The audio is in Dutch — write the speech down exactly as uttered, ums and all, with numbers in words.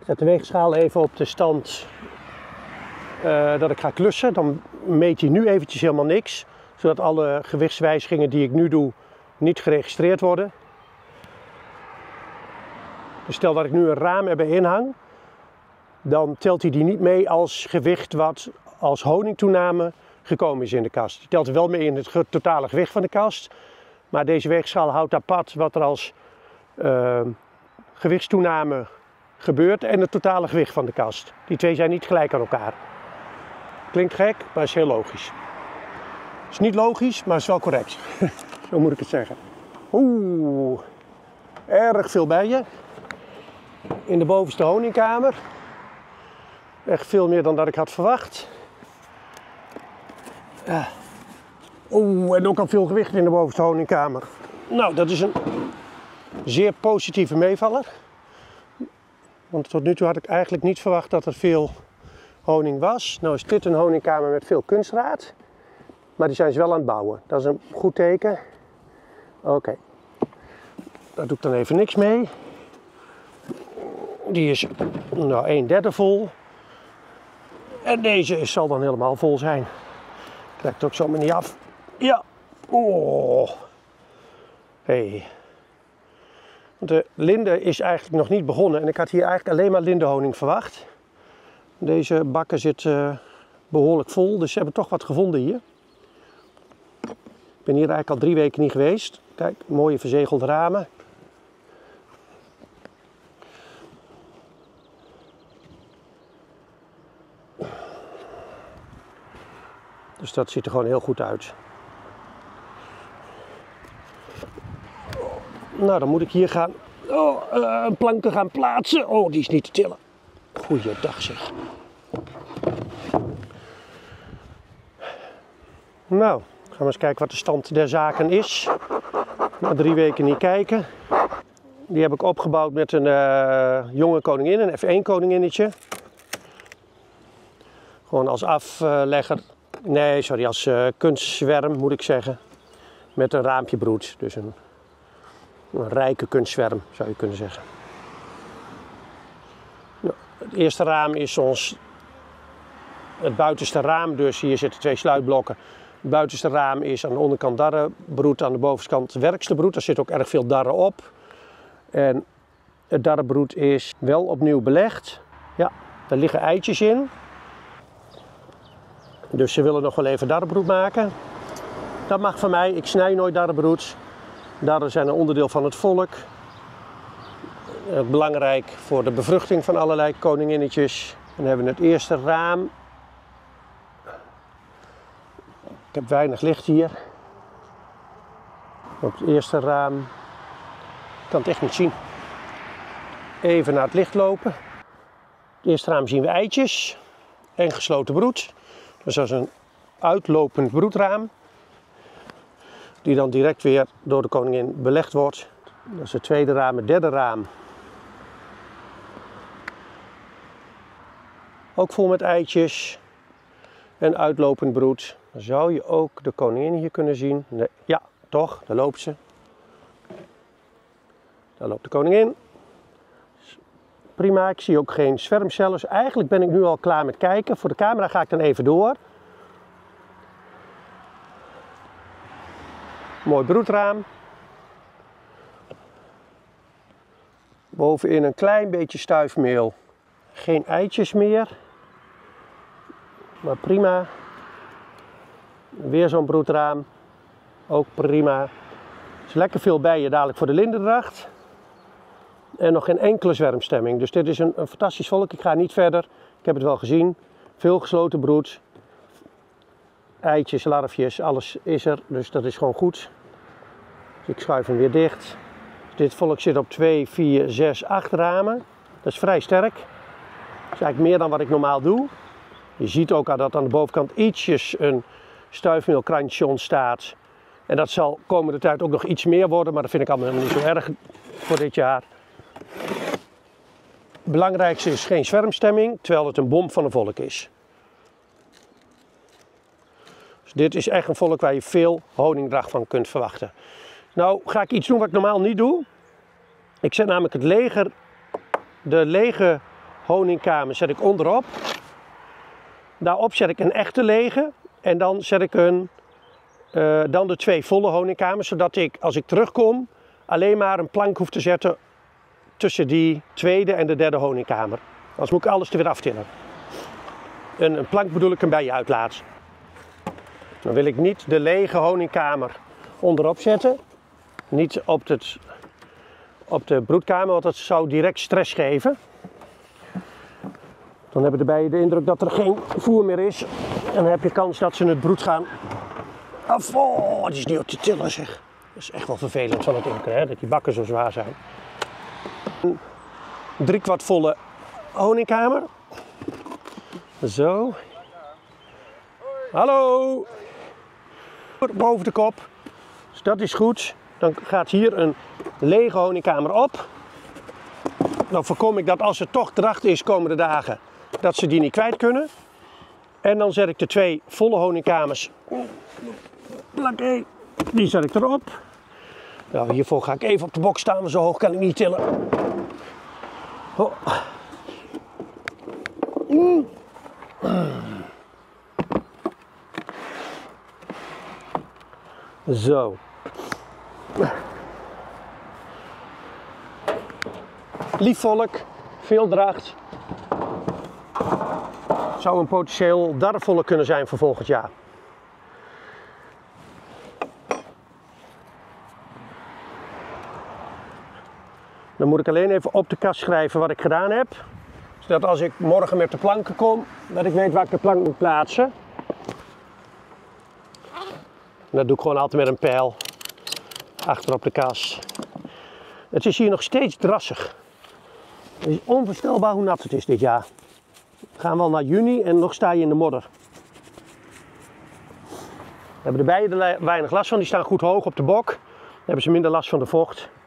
Ik zet de weegschaal even op de stand uh, dat ik ga klussen. Dan meet hij nu eventjes helemaal niks. Zodat alle gewichtswijzigingen die ik nu doe niet geregistreerd worden. Dus stel dat ik nu een raam erbij inhang. Dan telt hij die niet mee als gewicht wat als honingtoename gekomen is in de kast. Die telt er wel mee in het totale gewicht van de kast. Maar deze weegschaal houdt apart wat er als uh, gewichtstoename gebeurt en het totale gewicht van de kast. Die twee zijn niet gelijk aan elkaar. Klinkt gek, maar is heel logisch. Is niet logisch, maar is wel correct. Zo moet ik het zeggen. Oeh, erg veel bijen. In de bovenste honingkamer. Echt veel meer dan dat ik had verwacht. Ja. Oeh, en ook al veel gewicht in de bovenste honingkamer. Nou, dat is een zeer positieve meevaller. Want tot nu toe had ik eigenlijk niet verwacht dat er veel honing was. Nou is dit een honingkamer met veel kunstraad. Maar die zijn ze wel aan het bouwen. Dat is een goed teken. Oké. Okay. Daar doe ik dan even niks mee. Die is nou een derde vol. En deze zal dan helemaal vol zijn. Ik krijg het ook zomaar niet af. Ja. Oh. Hey. De linde is eigenlijk nog niet begonnen. En ik had hier eigenlijk alleen maar lindenhoning verwacht. Deze bakken zitten uh, behoorlijk vol. Dus ze hebben toch wat gevonden hier. Ik ben hier eigenlijk al drie weken niet geweest. Kijk, mooie verzegelde ramen. Dus dat ziet er gewoon heel goed uit. Nou, dan moet ik hier gaan oh, uh, een planken gaan plaatsen. Oh, die is niet te tillen. Goeiedag zeg. Nou, gaan we eens kijken wat de stand der zaken is. Na drie weken niet kijken. Die heb ik opgebouwd met een uh, jonge koningin, een F één koninginnetje. Gewoon als aflegger. Nee, sorry, als uh, kunstzwerm moet ik zeggen. Met een raampje broed. Dus een, een rijke kunstzwerm zou je kunnen zeggen. Nou, het eerste raam is ons het buitenste raam. Dus hier zitten twee sluitblokken. Het buitenste raam is aan de onderkant darrenbroed, aan de bovenkant werkste broed. Daar zit ook erg veel darren op. En het darrenbroed is wel opnieuw belegd. Ja, daar liggen eitjes in. Dus ze willen nog wel even darrenbroed maken. Dat mag van mij, ik snij nooit darrenbroed. Darren zijn een onderdeel van het volk. Belangrijk voor de bevruchting van allerlei koninginnetjes. En dan hebben we het eerste raam. Ik heb weinig licht hier. Op het eerste raam. Ik kan het echt niet zien. Even naar het licht lopen. Het eerste raam zien we eitjes. En gesloten broed. Dus dat is een uitlopend broedraam. Die dan direct weer door de koningin belegd wordt. Dat is het tweede raam. Het derde raam. Ook vol met eitjes. En uitlopend broed. Dan zou je ook de koningin hier kunnen zien. Nee, ja, toch, daar loopt ze. Daar loopt de koningin. Prima, ik zie ook geen zwermcellen. Dus eigenlijk ben ik nu al klaar met kijken. Voor de camera ga ik dan even door. Mooi broedraam. Bovenin een klein beetje stuifmeel. Geen eitjes meer. Maar prima. Weer zo'n broedraam. Ook prima. Er is lekker veel bijen dadelijk voor de lindendracht. En nog geen enkele zwermstemming. Dus dit is een, een fantastisch volk. Ik ga niet verder. Ik heb het wel gezien. Veel gesloten broed. Eitjes, larfjes, alles is er. Dus dat is gewoon goed. Dus ik schuif hem weer dicht. Dit volk zit op twee, vier, zes, acht ramen. Dat is vrij sterk. Dat is eigenlijk meer dan wat ik normaal doe. Je ziet ook al dat aan de bovenkant ietsjes een stuifmeelkrantje ontstaat. En dat zal komende tijd ook nog iets meer worden. Maar dat vind ik allemaal niet zo erg voor dit jaar. Het belangrijkste is geen zwermstemming, terwijl het een bom van een volk is. Dus dit is echt een volk waar je veel honingdracht van kunt verwachten. Nou ga ik iets doen wat ik normaal niet doe. Ik zet namelijk het lege, de lege honingkamer zet ik onderop. Daarop zet ik een echte lege en dan zet ik een, uh, dan de twee volle honingkamers, zodat ik als ik terugkom alleen maar een plank hoef te zetten tussen die tweede en de derde honingkamer. Anders moet ik alles er weer aftillen. Een, een plank bedoel ik een bij je uitlaat. Dan wil ik niet de lege honingkamer onderop zetten. Niet op, het, op de broedkamer, want dat zou direct stress geven. Dan hebben de bijen de indruk dat er geen voer meer is. En dan heb je kans dat ze het broed gaan af. Oh, die is niet op te tillen zeg. Dat is echt wel vervelend van het imkeren, hè, dat die bakken zo zwaar zijn. Een driekwart volle honingkamer. Zo. Hallo. Boven de kop. Dus dat is goed. Dan gaat hier een lege honingkamer op. Dan voorkom ik dat als het toch dracht is komende dagen, dat ze die niet kwijt kunnen. En dan zet ik de twee volle honingkamers. Die zet ik erop. Nou, hiervoor ga ik even op de bok staan, maar zo hoog kan ik niet tillen. Oh. Mm. Zo. Lief volk, veel dracht. Zou een potentieel darrevolk kunnen zijn voor volgend jaar. Dan moet ik alleen even op de kast schrijven wat ik gedaan heb. Zodat als ik morgen met de planken kom, dat ik weet waar ik de plank moet plaatsen. En dat doe ik gewoon altijd met een pijl. Achter op de kast. Het is hier nog steeds drassig. Het is onvoorstelbaar hoe nat het is dit jaar. We gaan wel naar juni en nog sta je in de modder. Daar hebben de bijen er weinig last van. Die staan goed hoog op de bok. Dan hebben ze minder last van de vocht.